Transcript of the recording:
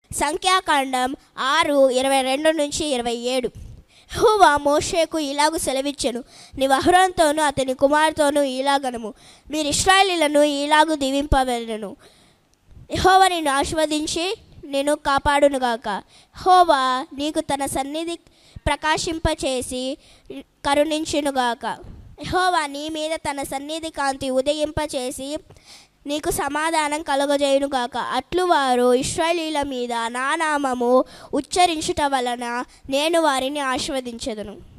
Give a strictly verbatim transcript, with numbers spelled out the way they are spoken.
సంఖ్యాకాండం ఆరు ఇరవై రెండు నుంచి ఇరవై ఏడు. యెహోవా మోషేకు ఇలాగు సెలవిచ్చెను, నీవు అహరోనుతోనూ అతని కుమారుతోనూ ఇలాగనము, మీరు ఇశ్రాయేలీయులను ఇలాగు దీవింపవలెను. యెహోవా నిన్ను ఆశీర్వదించి నేను కాపాడునుగాక. యెహోవా నీకు తన సన్నిధి ప్రకాశింపచేసి కరుణించునుగాక. యెహోవా నీ మీద తన సన్నిధి కాంతి ఉదయింపచేసి నీకు సమాధానం కలుగజేయునుగాక. అట్లు వారు ఇశ్రాయేలీయుల మీద నా నామము ఉచ్చరించుట వలన నేను వారిని ఆశీర్వదించెదను.